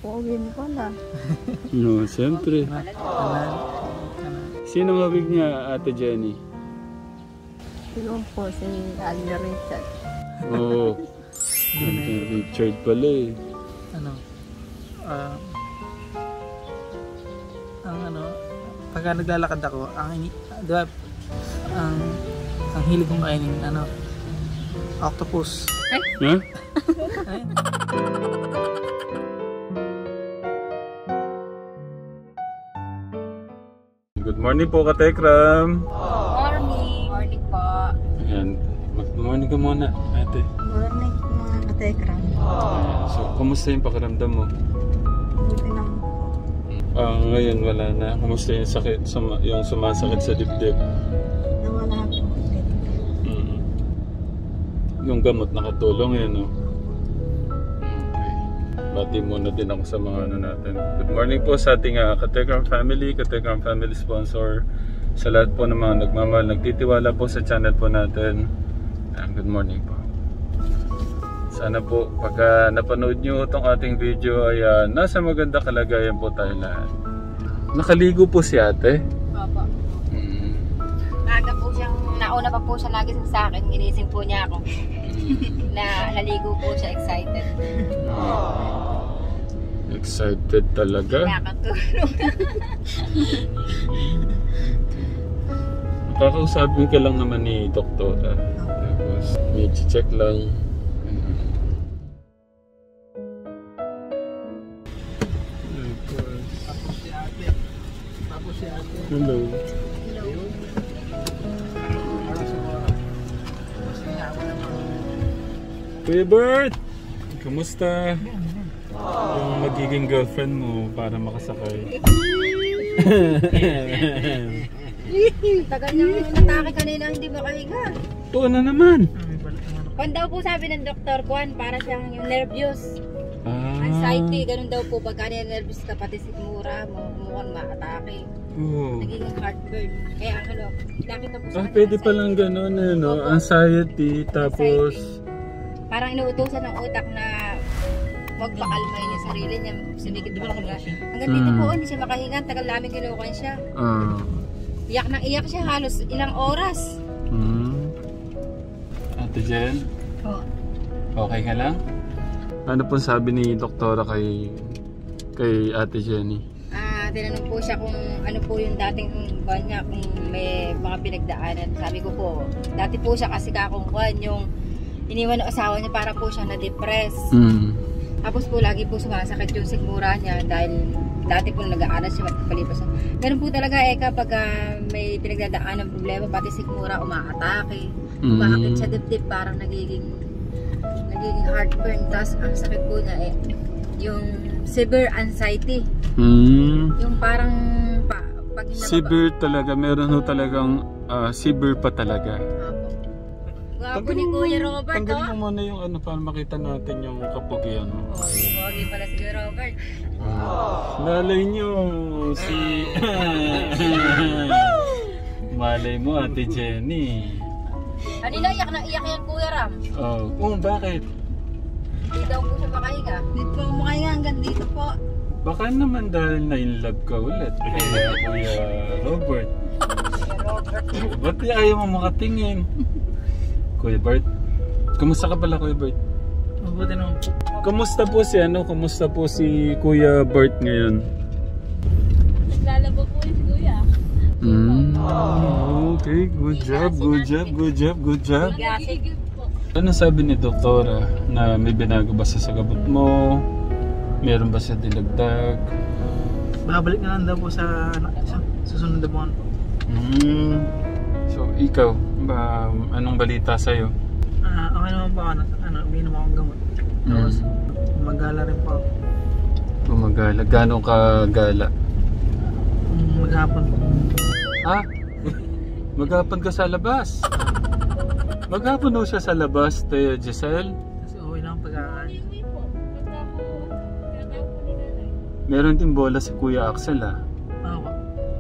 Pogin pala. No, siyempre. Sino ang hawig niya, Ate Jenny? Sino po si Alda Richard. Oo. Richard pala eh. Ano? Pagka naglalakad ako, diba, ang hilig kong kainin, octopus. Ha? Good morning po, Katekram. Morning. Morning po. Ayan, mag-morning ka muna, ate. Morning po mga Katekram. So, kumusta yung pakiramdam mo? Buti naman. Ngayon wala na. Kumusta yung sakit, yung sumasakit sa dibdib? Nawala po. Yung gamot nakatulong yan, no? Okay. Bati muna din ako sa mga natin. Good morning po sa ating Katekram family, Katekram family sponsor. Sa lahat po ng mga nagmamahal, nagtitiwala po sa channel po natin. Good morning po. Sana po pagka napanood nyo itong ating video ay nasa maganda kalagayan po tayo lahat. Nakaligo po si ate. Opo. Naga po siyang, nauna pa po siya lagi sa akin, ginising po niya ako. Naligo po siya, excited. Excited talaga. Nakatulog. Kakausapin ka lang naman ni doktora. Tapos may check lang. Hello. Kuya Bert! Kamusta? Yung magiging girlfriend mo para makasakay. Tagal niyang natake kanina, hindi makahinga. Oo na naman. Kung daw po sabi ng Dr. Juan, para siyang yung nervyos. Anxiety, ganun daw po. Pagka nervous ka, pati sigmura mo, mukhang ma-atake. Nagiging heartburn. Kaya nakita po sa pwede palang ganun anxiety, tapos... Parang inuutosan ng utak na huwag pakalmay niya sarili niya. Sumikip ba lang siya? Hanggang dito po, hindi siya makahinga. Tagal namin kinukuhan siya. Iyak nang iyak siya halos ilang oras. Ate Jen? Okay ka lang? Ano po sabi ni doktora kay Ate Jenny? Tinanong po siya kung ano po yung dating buwan niya, kung may mga pinagdaanan. Sabi ko po, dati po siya kasi kakungkuhan yung iniwan ng asawa niya para po siya na-depress. Tapos po lagi po sumasakit yung sigmura niya dahil dati po nag-aaral siya palipas. Ganun po talaga kapag may pinagdadaan ng problema, pati sigmura umaatake. Umakakit sa dibdib, parang nagiging heartburn. Tapos ang sakit po niya yung severe anxiety. Yung parang pag severe talaga, meron ho talagang severe pa talaga. Gwapo ni Kuya Robert. Tanggalin mo muna yung para makita natin yung kapugian mo. Pogi pala si Kuya Robert. Malay nyo si... Malay mo, Ate Jenny. Kanina iyak na iyak yan, Kuya Ram. Bakit? Hindi daw po siya makahinga. Dito po makahinga hanggang dito po. Baka naman dahil na-in-love ka ulit. Kuya Robert. Ba't ayaw mo makatingin? Kuya Bert? Kumusta ka pala, Kuya Bert? Mabuti naman po. Kumusta po si Kuya Bert ngayon? Naglalaba po si Kuya. Okay, good job. Ano sabi ni doktora? Na may binago ba sa gamot mo? Meron ba siya dinagdag? Babalik na lang daw po sa susunod na buwan po. So, ikaw, anong balita sa'yo? Okay naman po ako, uminom akong gamot. Tapos, magala rin po ako. Magala? Gano'ng kagala? Maghapon po. Maghapon ka sa labas? Maghapon ho siya sa labas, Tia Giselle? Kasi uwi lang pagkakaan. Meron din bola si Kuya Axel Oo.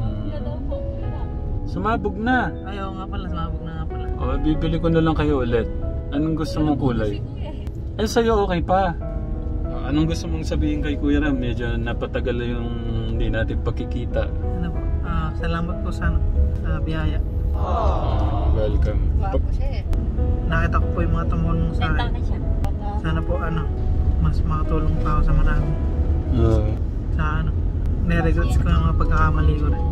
Sumabog na. Ayaw nga pala, sumabog na nga pala. Bibili ko na lang kayo ulit. Anong gusto mong kulay? Sa'yo okay pa. Anong gusto mong sabihin kay Kuya Ram? Medyo napatagal yung hindi natin pagkikita. Ano po, salamat po sa biyaya. Welcome. Wapo siya eh. Nakita ko po yung mga tumulong sa akin. na siya. Sana po mas makatulong pa ako sa marami. Sa niregrets ko yung mga pagkakamali ko rin.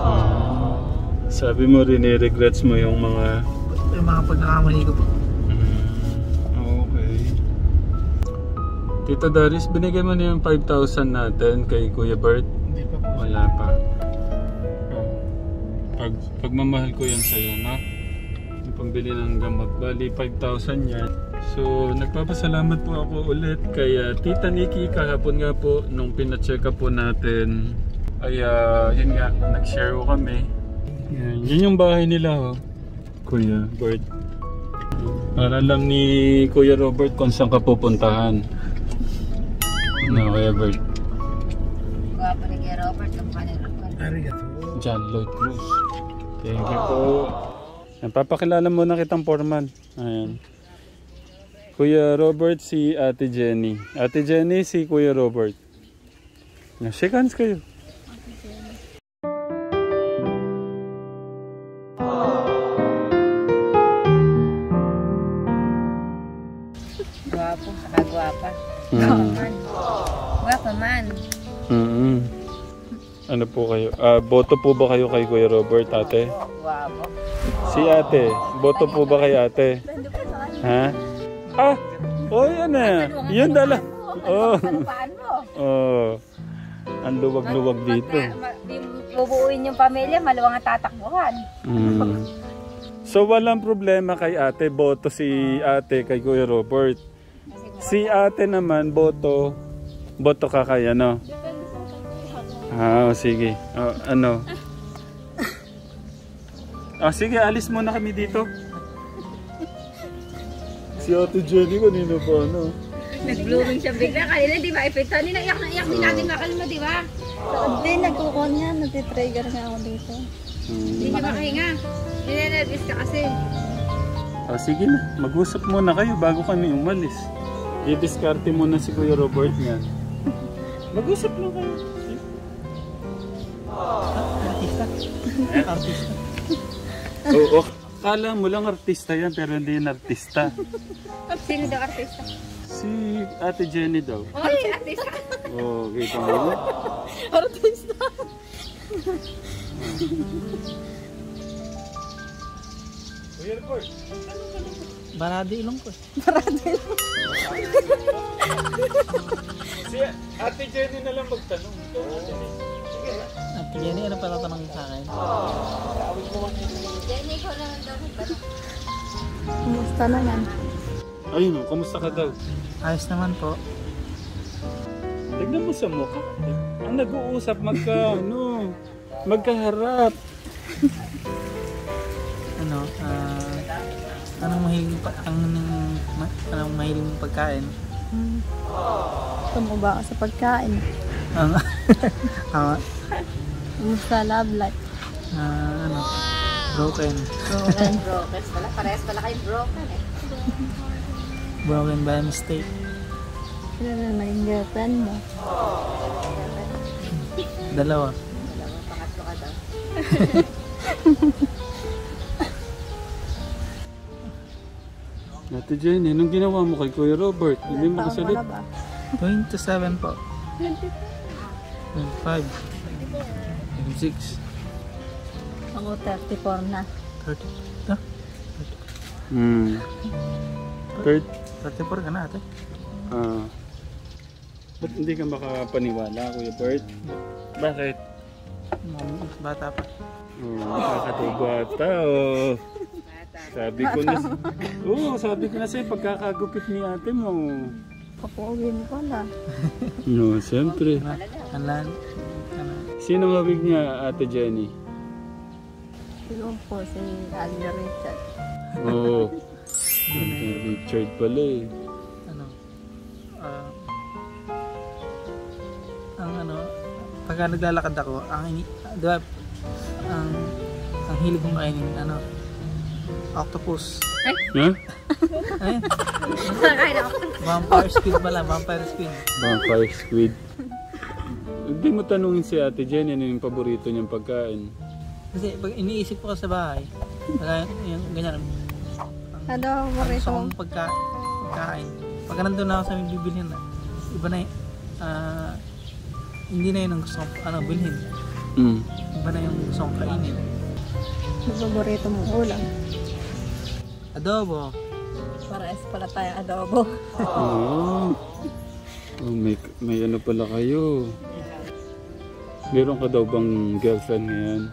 Sabi mo rin, regrets mo yung mga pagkakamali ko po. Okay. Tito Darius, binigay mo na yung 5,000 natin kay Kuya Bert? Hindi pa po. Wala pa. Pagmamahal ko yan sa'yo, no? Yung pambili ng gamot. Bali, 5,000 yan. So, nagpapasalamat po ako ulit kay Tita Nikki. Kahapon nga po, nung pina-check up po natin, ay yun nga, nag-share ko kami. Yan yung bahay nila, oh. Kuya Bert. Para alam ni Kuya Robert kung saan ka pupuntahan. No, Kuya Bert. Wapo ni Kuya Robert. Kamukha ni Robert. Arigato. John Lloyd Cruz. Thank you po. Papakilala muna kitang foreman. Ayan. Kuya Robert, si Ate Jenny. Ate Jenny, si Kuya Robert. Shake hands kayo. Gwapo, saka gwapa. Gwapo man. Gwapo man. Ano po kayo? Boto po ba kayo kay Kuya Robert, ate? Gwapo. Si ate, boto po ba kay ate? Ha? Oh, yan na. Yun dala. Oh. Paan mo? Oh. Ang luwag-luwag dito. Bubuuin yung pamilya, maluwang ang tatakbuhan. So walang problema kay ate, boto si ate kay Kuya Robert. Si ate naman, boto ka kay ano? Sige. Ano? Sige, alis muna kami dito. Si Ate Jenny kanina pa ano? Nag-blooming siya bigla. Kanina di ba? Epekto. Iyak na iyak din natin makalma, di ba? Hindi, nagkukon nga. Nag-trigger nga ako dito. Hindi niya makahinga. Ninenervous ka kasi. Sige na, mag-usap muna kayo bago kami umalis. I-discarte muna si Kuya Robert nga. Mag-usap lang kayo. Artista. Artista. Oo, kala mo lang artista yan pero hindi yan artista. Sino daw artista? Si Ate Jenny daw. Oy, artista. Oh, kita mo. Artista. Kuya Robert. Barado ilong ko. Si Ate Jenny na lang magtanong. Ate Jenny, ano pa tatanong sa akin? Jenny, ikaw naman daw. Kumusta naman? Ayun, kamusta ka daw? Ayos naman po. Tignan mo sa mukha. Ang nag-uusap magkaharap. Anong mahilig mong pagkain? Gusto ba ako sa pagkain? Kumusta love life? Broken. Broken pala. Parehas pala kayo broken eh. Broken by mistake. Sino na naging girlfriend mo? Dalawa. Pangatlo ka daw. Ate Jenny, anong ginawa mo kay Kuya Robert? Hindi mo kasalit. 27 po. 25. 26. Ako 34 na. 30. 34 ka na ate. Ba't hindi ka makapaniwala, Kuya Bert? Bakit? Bata pa. Nakakatubata, Sabi ko na sa'yo, pagkakagupit ni ate mo. Papuwi mo pala. No, siyempre. Sino ang hawig niya, Ate Jenny? Siguro po si Alia Richard. Oo. Richard pala eh. Pagka naglalakad ako, ang hilig kong kainin, octopus. Ha? Ayun. Nakain ako. Vampire squid pala, vampire squid. Vampire squid. Hindi mo tanungin si Ate Jenny ano yung paborito niyang pagkain. Kasi pag iniisip ko sa bahay, yung ganyan, Ano, gusto marito. kong pagkain. Pag nandun na ako sa may bibilhin na, iba na hindi na yun ang gusto kong bilhin. Iba na yung gusto kong kainin. Paborito mong ulam. Adobo. Para pala tayo adobo. Oh. Oh, may ano pala kayo. Meron ka daw bang girlfriend ngayon?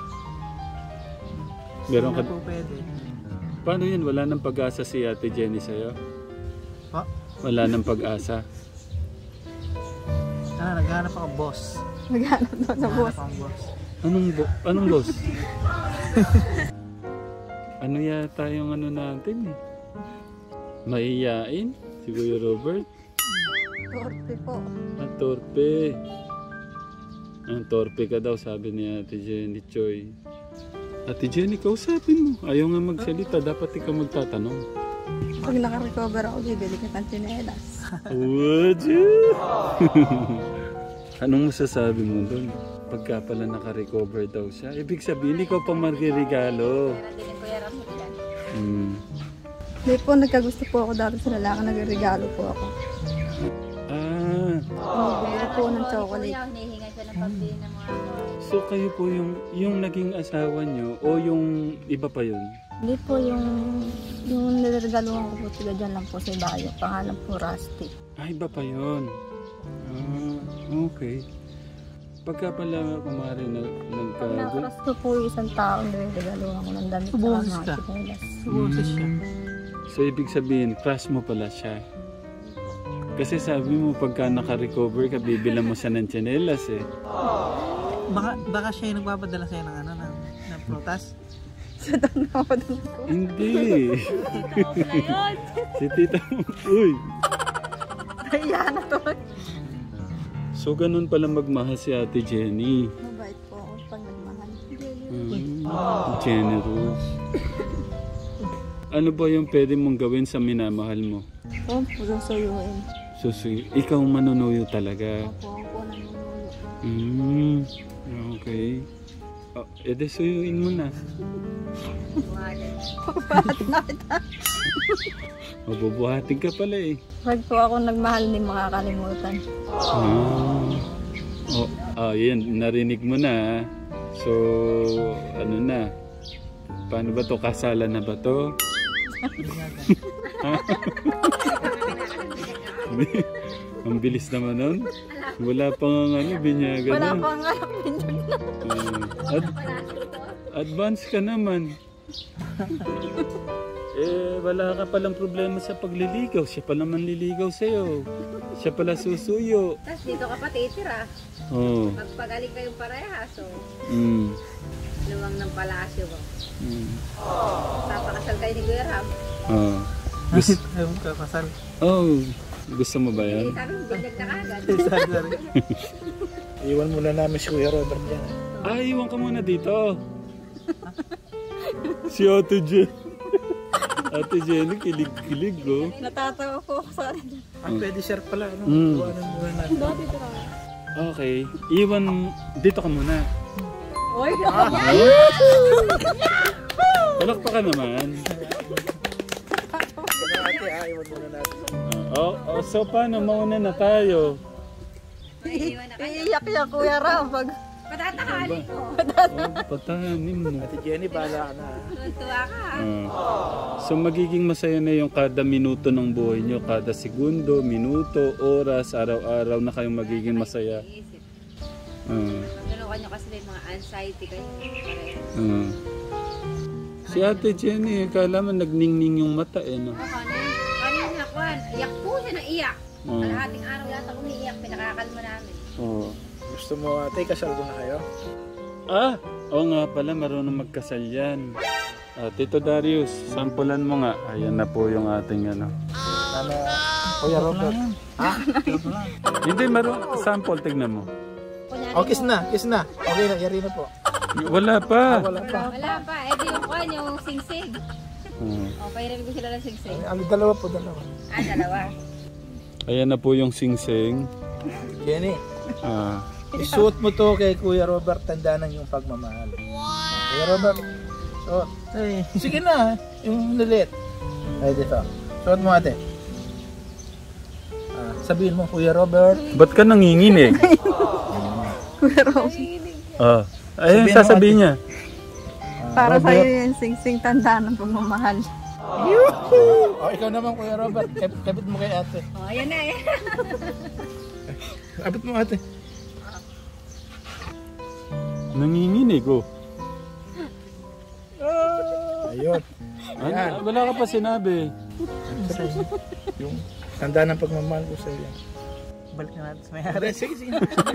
Meron ka... Hindi po pwede. Paano yan? Wala nang pag-asa si Ate Jenny sa'yo? Pa? Wala nang pag-asa? Naghanap ako boss. Maghanap daw sa boss. Naghanap akong boss. Anong boss? Ano yata yung ano natin eh? Maiyain? Si Kuya Robert? Torpe po. Ang torpe. Ang torpe ka daw sabi ni Ate Jenny Choy. Ate Jenny, kausapin mo. Ayaw nga magsalita. Dapat ikaw magtatanong. Pag naka-recover ako, bibili kita ng tsinelas. Would you? Anong masasabi mo doon? Pagka pala naka-recover daw siya. Ibig sabihin, ikaw pa magregalo. Nandun yung Kuya Ram dyan. Hindi po, nagkagusto po ako dati sa lalaki. Nagregalo po ako. Bumibili po ng chocolate. Kuya, hinihinga siya ng pambili ng mga So kayo po yung naging asawa niyo o yung iba pa yun? Hindi po yung niregaluhan ko po sila dyan lang po sa bayo. Pangalan po Rusty. Iba pa yun. Okay. Pagka pala kumari Pag nagkago... nakaras ko po yung isang tao, niregaluhan ko ng damit sa Boses mga ka? tsinelas. Boses siya. So ibig sabihin, crush mo pala siya. Kasi sabi mo pagka naka-recover ka, bibilan mo siya ng tsinelas eh. Baka siya yung nagpapadala sa'yo ng ng prutas. Sa doon ako doon po. Hindi. Si tita mo. Uy. Kaya na to. So ganun pala magmahal si Ate Jenny. Mabait po ako pag nagmahal. Generous. Ano ba yung pwede mong gawin sa minamahal mo? Oo, susuyuin. Ikaw manunuyo talaga. Opo, ako po nanunuyo. Okay. Ede suyuin mo na. Mabubuhatin ka pala eh. Pag po ako nagmahal, hindi makakalimutan. Yan. Narinig mo na. So, ano na? Paano ba to? Kasalan na ba to? Ang bilis naman nun. Wala pang binyaga Wala na. pang Advance ka naman. Wala ka palang problema sa pagliligaw. Siya pa naman liligaw sa'yo. Siya pala susuyo. Tapos dito ka pa titira. Oo. Magpagaling kayong parehas. So, Mm. luwang ng palasyo ko. Mm. Papakasal kayo ni Kuya Ram. Oo. Ayaw ka kasal. Gusto mo ba yan? Sabi, biglag na kagad. Sorry. Iwan muna namin si Kuya Robert dyan. Iwan ka muna dito. Si Ate Jenny. Ate Jenny, kilig-kilig oh. Natatawa po ako sa akin. Pwede share pala. Iwanan muna natin. Okay. Iwan, dito ka muna. Oy, Palakpakan naman. Iwan muna natin. So paano? Mauna na tayo. Iiwan na kayo. iiyak siya Kuya Ram pag Patatakalin mo. Patahanin mo. Ate Jenny, bahala ka na. Tuwa ka. So magiging masaya na yung kada minuto ng buhay nyo. Kada segundo, minuto, oras, araw-araw na kayong magiging masaya. Iisip. Ah. Nyo kasi may mga anxiety kayo. Pareho. Si Ate Jenny, kala mo nagningning yung mata eh, no? Kanina, Kwan, iyak po siya na iyak. Oo. Kalahating araw yata umiiyak, pinakakalma namin. Oo. Gusto mo ate, kasal ko na kayo? Oo nga pala, marunong magkasal yan. Tito Darius, sampulan mo nga. Ayan na po yung ating ano. Kuya Robert. Hindi, sample, tignan mo. Kiss na. Okay na, yari na po. Wala pa. Wala pa. Wala pa, di yung Kwan, yung singsig. O, pairal ko sila ng singsing. Ano, dalawa po, dalawa. Ah, dalawa. Ayan na po yung singsing. Jenny, Ah, isuot mo to kay Kuya Robert, tanda ng yung pagmamahal. Kuya Robert, suot. Ay, sige na, yung lilit. Ay, dito. Suot mo ate. Sabihin mo, Kuya Robert. ba't ka nanginginig? Kuya Rob, Ayun, Sabihin mo, sasabihin niya. para Robert. sa'yo yung sing-sing tandaan ng pagmamahal. Oh, ikaw naman, Kuya Robert. Kapit mo kay ate. O, ayan na eh. Kapit mo ate. Nanginginig, oh. Ayun. Ano, wala ka pa sinabi. Yung tanda ng pagmamahal ko sa iyo. Balik na natin sa mayari. Sige, sige.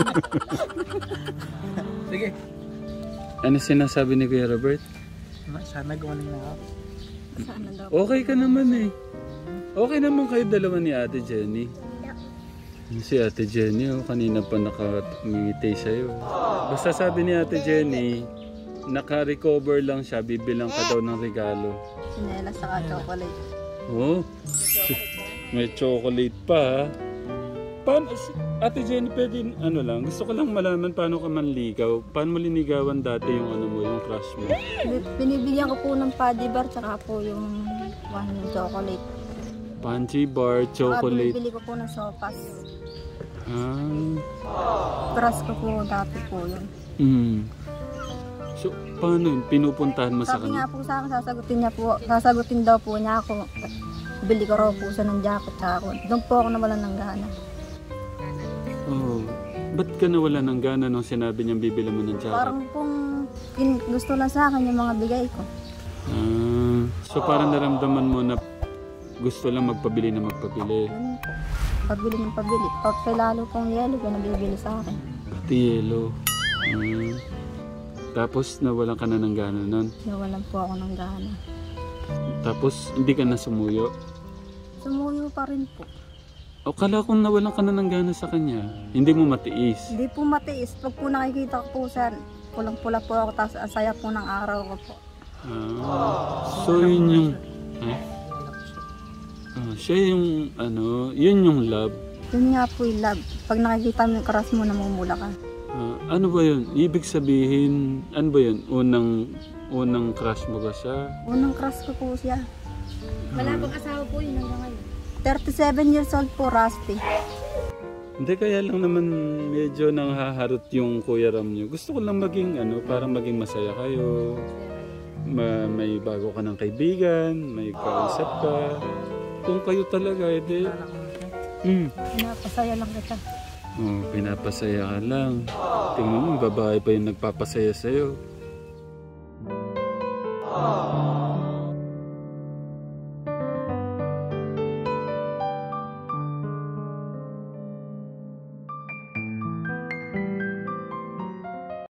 Sige. Ano sinasabi ni Kuya Robert? Sana gumaling na ako. Sana daw. Okay ka naman eh. Okay naman kayo dalawa ni Ate Jenny. Si Ate Jenny, oh, kanina pa nakangiti sa'yo. Basta sabi ni Ate Jenny, naka-recover lang siya, bibilang ka daw ng regalo. Sinelas saka chocolate. Oh, may chocolate pa ha. Paano, Ate Jenny, pwede, ano lang, gusto ko lang malaman paano ka manligaw. Paano mo linigawan dati yung ano mo, yung crush mo? Binibigyan ko po ng paddy bar tsaka po yung chocolate. Panchi bar, chocolate. Bibili ko po ng sopas. Ah. Crush ko po dati po yun. So, paano yun? Pinupuntahan mo sa Sabi nga kanya? po sa akin, sasagutin daw po niya ako. Bili ko raw po siya ng jacket tsaka ako. Doon po ako nawalan ng gana. Oh. Ba't ka nawala ng gana nung sinabi niyang bibili mo ng jacket? Parang kung gusto lang sa akin yung mga bigay ko. Ah. So, parang naramdaman mo na gusto lang magpabili na magpabili. Ganun po. Pabili ng pabili. Pag lalo pong yelo, pinabibili sa akin. Pati yelo. Ah. Tapos, nawalan ka na ng gana nun. Nawalan po ako ng gana. Tapos, hindi ka na sumuyo. Sumuyo pa rin po. O kala kong nawalan ka na ng gana sa kanya. Hindi mo matiis. Hindi po matiis. Pag po nakikita ko po siya, pulang-pula po ako, tapos ang saya po ng araw ko po. Ah. So, yun yung... Ha? Ah, siya yung ano, yun yung love. Yun nga po yung love. Pag nakikita mo yung crush mo, namumula ka. Ah, ano ba yun? Ibig sabihin, ano ba yun? Unang crush mo ba siya? Unang crush ko po siya. Wala pang asawa po yun hanggang ngayon. 37 years old po, Rusty. Hindi, kaya lang naman medyo nanghaharot yung Kuya Ram nyo. Gusto ko lang maging ano, parang maging masaya kayo. May bago ka ng kaibigan, may kausap ka. Kung kayo talaga, edi... Pinapasaya lang kita. Oh, pinapasaya ka lang. Tingnan mo, babae pa yung nagpapasaya sa'yo.